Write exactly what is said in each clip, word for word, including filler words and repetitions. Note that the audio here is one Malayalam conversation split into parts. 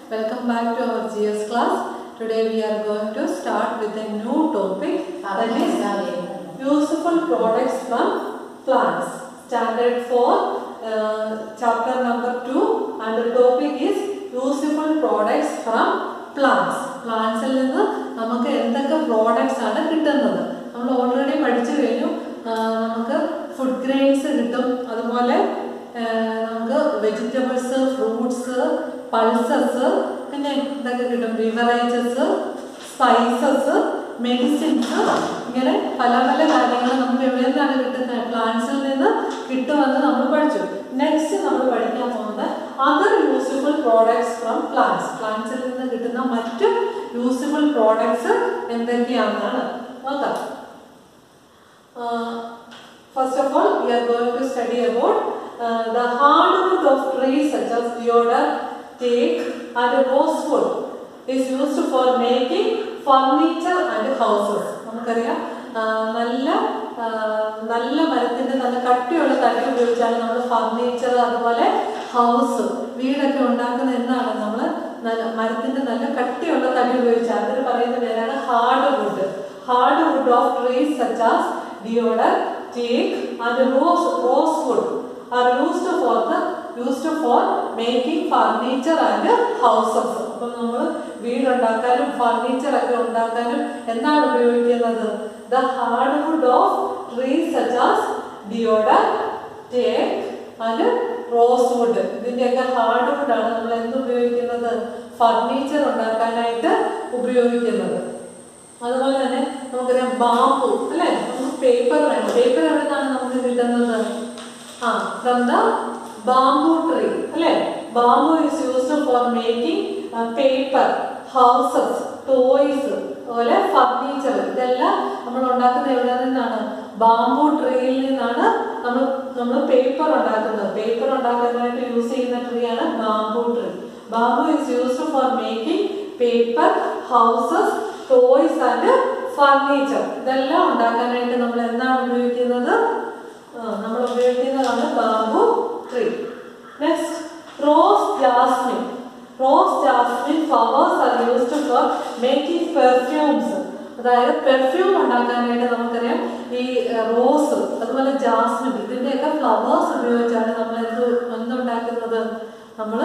welcome back to our G S class. Today we are going to start with a new topic, that is useful products from plants. Standard four, uh, chapter number two, and the topic is useful products from plants. Plants il ninnu namakku endakku products aanu kittunnathu. Nammal already padichu kayinu. Namakku food grains kittum, adupole നമുക്ക് വെജിറ്റബിൾസ്, ഫ്രൂട്ട്സ്, പൾസസ്, പിന്നെ ഇതൊക്കെ കിട്ടും, ബിവറേജസ്, സ്പൈസസ്, മെഡിസിൻസ്, ഇങ്ങനെ പല പല കാര്യങ്ങൾ നമുക്ക് എവിടെ നിന്നാണ് കിട്ടുന്നത്? പ്ലാന്റ്സിൽ നിന്ന് കിട്ടുമെന്ന് നമ്മൾ പഠിച്ചു. നെക്സ്റ്റ് നമ്മൾ പഠിക്കാൻ പോകുന്നത് other useful products from plants. പ്ലാന്റ്സിൽ നിന്ന് കിട്ടുന്ന മറ്റ് യൂസ്ഫുൾ പ്രോഡക്ട്സ് എന്തൊക്കെയാണെന്നാണ് നോക്കാം. First of all we are going to study about Uh, the hardwood of trees such as deodar, teak and rosewood is used for making furniture and houses. നമുക്കറിയാം നല്ല നല്ല മരത്തിന്റെ നല്ല കട്ടിയുള്ള തടി ഉപയോഗിച്ചാണ് നമ്മൾ ഫർണിച്ചർ, അതുപോലെ ഹൗസ്, വീടൊക്കെ ഉണ്ടാക്കുന്ന എന്നാണ് നമ്മൾ മരത്തിന്റെ നല്ല കട്ടിയുള്ള തടി ഉപയോഗിച്ചാൽ അതിന് പറയുന്ന പേരാണ് hardwood. Hardwood of trees such as deodar, teak and rose rosewood are used for the used for making furniture and houses. അപ്പോൾ നമ്മൾ വീട് ഉണ്ടാക്കാനും ഫർണിച്ചർ ഒക്കെ ഉണ്ടാക്കാനും എന്താണ് ഉപയോഗിക്കുന്നത്? The hardwood of trees such as deodar, teak and rosewood. ഇതിന്റെയൊക്കെ ഹാർഡ്വുഡ് ആണ് നമ്മൾ എന്ത് ഉപയോഗിക്കുന്നത്? ഫർണിച്ചർ ഉണ്ടാക്കാനായിട്ട് ഉപയോഗിക്കുന്നത്. അതുപോലെ തന്നെ നമുക്കറിയാം ബാംബു, അല്ലേ? നമുക്ക് പേപ്പർ വേണം. പേപ്പർ എവിടെ നിന്നാണ് നമുക്ക് കിട്ടുന്നത്? ആ ഫ്രം ദ ബാംബു ട്രീ, അല്ലേ? Bamboo is used for making paper, houses, toys, അതുപോലെ ഫർണിച്ചർ. ഇതെല്ലാം നമ്മൾ ഉണ്ടാക്കുന്നത് എവിടെ നിന്നാണ്? ബാംബു ട്രീയിൽ നിന്നാണ് നമ്മൾ നമ്മൾ പേപ്പർ ഉണ്ടാക്കുന്നത്. പേപ്പർ ഉണ്ടാക്കാനായിട്ട് യൂസ് ചെയ്യുന്ന ട്രീ ആണ് bamboo tree. Bamboo is used for making paper, houses, toys and furniture. ഇതെല്ലാം ഉണ്ടാക്കാനായിട്ട് നമ്മൾ എന്താണ് ഉപയോഗിക്കുന്നത്? നമ്മൾ ഉപയോഗിക്കുന്നതാണ് bamboo tree. Next, rose jasmine. Rose jasmine flowers are used for making perfumes. അതായത് പെർഫ്യൂം ഉണ്ടാക്കാനായിട്ട് നമുക്കറിയാം ഈ റോസ്, അതുപോലെ ജാസ്മിൻ, ഇതിൻ്റെയൊക്കെ ഫ്ലവേഴ്സ് ഉപയോഗിച്ചാണ് നമ്മൾ എന്ത് എന്തുണ്ടാക്കുന്നത്? നമ്മൾ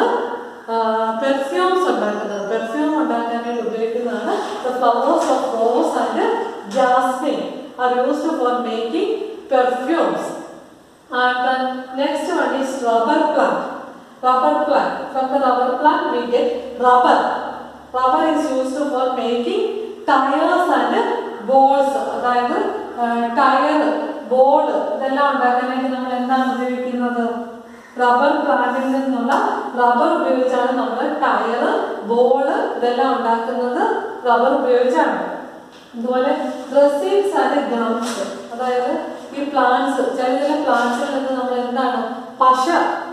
പെർഫ്യൂംസ് ഉണ്ടാക്കുന്നത്. പെർഫ്യൂം ഉണ്ടാക്കാനായിട്ട് ഉപയോഗിക്കുന്നതാണ് the flowers of rose and jasmine are used for making perfumes. And the next one is rubber plant. Rubber plant. From the rubber plant we get rubber. Rubber is used for making tires and balls. അതായത് ടയർ, ബോൾ, ഇതെല്ലാം ഉണ്ടാക്കാനായിട്ട് നമ്മൾ എന്താണ് ഉപയോഗിക്കുന്നത്? റബ്ബർ പ്ലാന്റിൽ നിന്നുള്ള റബ്ബർ ഉപയോഗിച്ചാണ് നമ്മൾ ടയർ, ബോള് ഇതെല്ലാം ഉണ്ടാക്കുന്നത്. റബ്ബർ ഉപയോഗിച്ചാണ്. അതുപോലെ റെസിൻസ് ആൻഡ് ഗംസ്, അതായത് ഈ പ്ലാന്റ്സ്, ചില ചില പ്ലാന്റ്സിൽ നിന്ന് നമ്മൾ എന്താണ് പശ,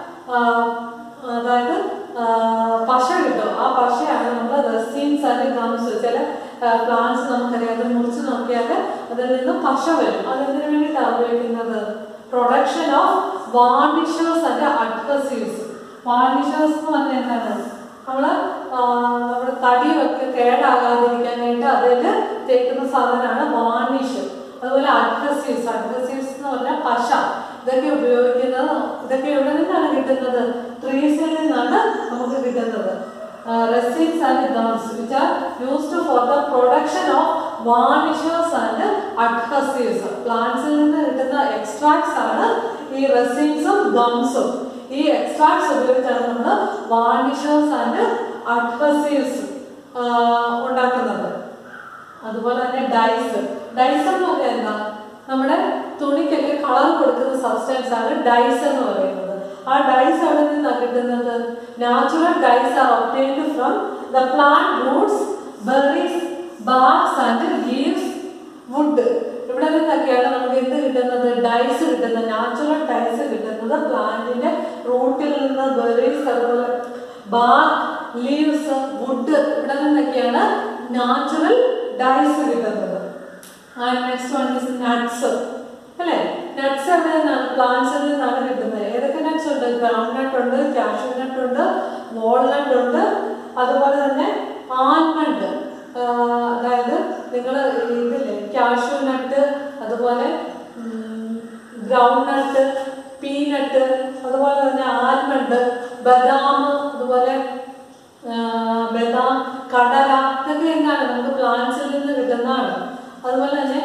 അതായത് പശ കിട്ടും. ആ പശയാണ് നമ്മൾ റെസിൻസ് ആൻഡ് ഗംസ്. ചില പ്ലാന്റ്സ് നമുക്കറിയാം, അത് മുറിച്ച് നോക്കിയാൽ അതിൽ നിന്ന് പശ വരും. അതെന്തിനു വേണ്ടിയിട്ടാണ് ഉപയോഗിക്കുന്നത്? Production of varnishes and adhesives. Varnishes എന്ന് പറഞ്ഞാൽ എന്താണ്? നമ്മൾ നമ്മുടെ തടിയൊക്കെ കേടാകാതിരിക്കാനായിട്ട് അതിൽ തേക്കുന്ന സാധനമാണ് വാർണിഷ്. അതുപോലെ അഡ്ഹസീവ്സ്. അഡ്ഹസീവ്സ് എന്ന് പറഞ്ഞാൽ പശ. ഇതൊക്കെ ഉപയോഗിക്കുന്നത്, ഇതൊക്കെ എവിടെ നിന്നാണ് കിട്ടുന്നത്? ട്രീസിൽ നിന്നാണ് നമുക്ക് കിട്ടുന്നത്. Resins and gums which are used for the production of varnishes and adhesives. പ്ലാന്റ്സിൽ നിന്ന് കിട്ടുന്ന എക്സ്ട്രാക്ട്സ് ആണ് ഈ റെസിൻസും ഗംസും. ഈ എക്സ്ട്രാക്ട്സ് ഉപയോഗിച്ചാണ് നമ്മൾ വാർണിഷേഴ്സ് ആൻഡ് അഡ്ഹസീവ്സ് ഉണ്ടാക്കുന്നത്. അതുപോലെ തന്നെ ഡൈസ്. ഡൈസ് എന്ന് പറഞ്ഞാൽ എന്താ? നമ്മുടെ തുണിക്കൊക്കെ കളർ കൊടുക്കുന്ന സബ്സ്റ്റൻസ് ആണ് ഡൈസ് എന്ന് പറയുന്നത്. ആ ഡൈസ് അവിടെ നിന്നാണ് കിട്ടുന്നത്? Natural dyes are obtained from the plant roots, berries, barks and leaves, wood. ഇവിടെ നിന്നൊക്കെയാണ് നമുക്ക് എന്ത് കിട്ടുന്നത്? ഡൈസ് കിട്ടുന്നത്. നാച്ചുറൽ ഡൈസ് കിട്ടുന്നത് പ്ലാന്റിന്റെ റൂട്ടിൽ നിന്ന്, ബെറീസ്, അതുപോലെ ബാർക്ക്, ലീവ്സ്, വുഡ്, ഇവിടെ നിന്നൊക്കെയാണ് നാച്ചുറൽ ഡൈസ് കിട്ടുന്നത്. And next one is nuts, അല്ലേ? നട്ട്സ് എവിടെ നിന്നാണ്? പ്ലാന്റ്സിൽ നിന്നാണ് കിട്ടുന്നത്. ഏതൊക്കെ നട്ട്സ് ഉണ്ട്? ഗ്രൗണ്ട് നട്ട് ഉണ്ട്, കാഷ്യൂ നട്ട് ഉണ്ട്, വാൾനട്ട് ഉണ്ട്, അതുപോലെ തന്നെ ആൽമണ്ട്, അതായത് നിങ്ങൾ ഇതില്ലേ കാഷ്യൂ നട്ട്, അതുപോലെ ഗ്രൗണ്ട് നട്ട്, പീനട്ട്, അതുപോലെ തന്നെ ആൽമണ്ട്, ബദാം, അതുപോലെ ബദാം, കടല, ഇതൊക്കെ എന്താണ് നമുക്ക് പ്ലാന്റ്സിൽ നിന്ന് കിട്ടുന്നതാണ്. അതുപോലെ തന്നെ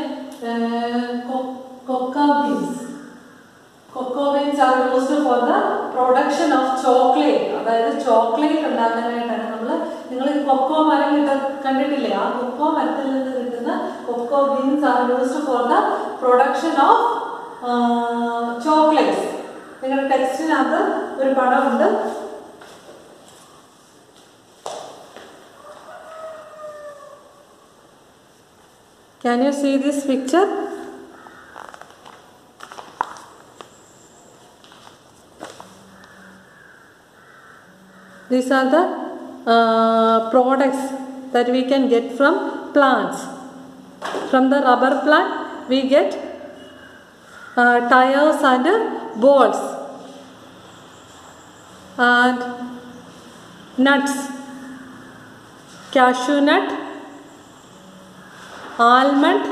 cocoa beans cocoa beans are used for the production of chocolate. അതായത് ചോക്ലേറ്റ് ഉണ്ടാക്കാനായിട്ടാണ് നമ്മൾ നിങ്ങൾ ഈ കൊക്കോ മരം കിട്ട കണ്ടിട്ടില്ലേ? ആ കൊക്കോ മരത്തിൽ നിന്ന് കിട്ടുന്ന cocoa beans are used for the production of chocolates. നിങ്ങളുടെ ടെക്സ്റ്റിനകത്ത് ഒരു പടമുണ്ട്. Can you see this picture? These are the uh, products that we can get from plants. From the rubber plant, we get uh, tires and balls and nuts, cashew nut, almond,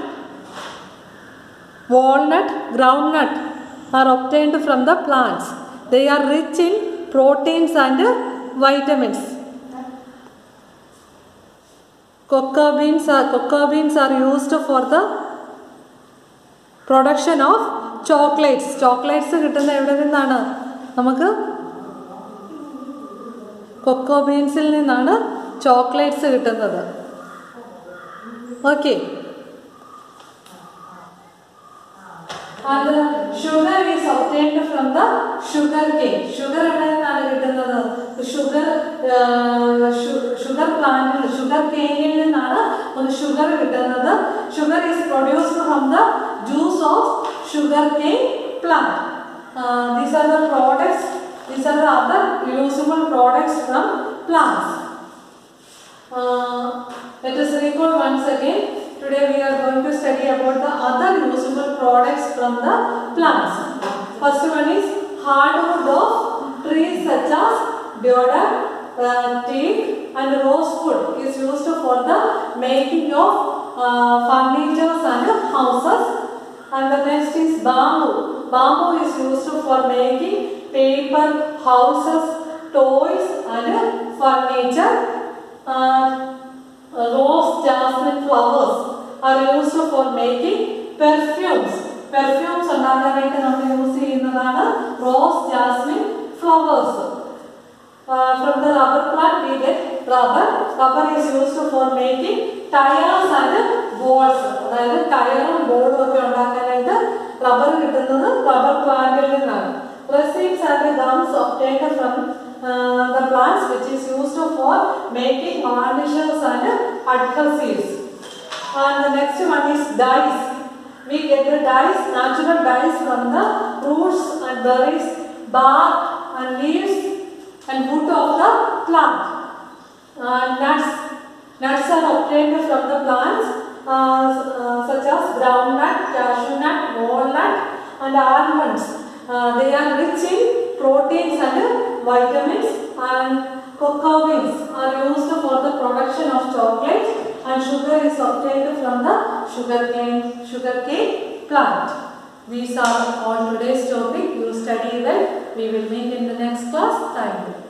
walnut, groundnut are obtained from the plants. They are rich in proteins and vitamins. Cocoa beans are, cocoa beans are used for the production of chocolates. Chocolates കിട്ടുന്ന എവിടെ നിന്നാണ്? നമുക്ക് കൊക്കോ ബീൻസിൽ നിന്നാണ് ചോക്ലേറ്റ്സ് കിട്ടുന്നത്. Okay. And the sugar is obtained from the sugar cane. Sugar എവിടെ നിന്നാണ് കിട്ടുന്നത്? Sugar sugar plant, sugar cane ൽ നിന്നാണ് നമുക്ക് sugar കിട്ടുന്നത്. Sugar is produced from the juice of sugar cane plant. Uh, these are the products. These are the other usable products from plants. Uh, let us recall once again. Today we are going to study about the other usable products from the plants. First one is hardwood of trees such as deodar, uh, teak and rosewood is used for the making of uh, furniture and houses. And the next is bamboo. Bamboo is used for making paper, houses, toys and furniture. Uh, rose, jasmine flowers are used for making perfumes. Perfumes ഉണ്ടാക്കാനായിട്ട് നമ്മൾ യൂസ് ചെയ്യുന്നതാണ് rose, jasmine flowers. Uh, from the rubber plant we get rubber. Rubber is used for making tires and balls. അതായത് ടയറും ബോളും ഒക്കെ ഉണ്ടാക്കാനായിട്ട് റബ്ബർ കിട്ടുന്നത് റബ്ബർ പ്ലാന്റിൽ നിന്നാണ്. Resins and gums obtained from uh, the plants, which is used for making varnishes and adhesives. And the next one is dyes. We get the dyes, natural dyes from the roots and berries, bark and leaves and wood of the plant. Uh, nuts. Nuts are obtained from the plants uh, uh, such as groundnut, cashew nut, walnut and almonds. Uh, they are rich in proteins and vitamins. And cocoa beans are used for the production of chocolate, and sugar is obtained from the sugarcane sugarcane plant. These are all today's topic. You study well. We will meet in the next class. Thank you.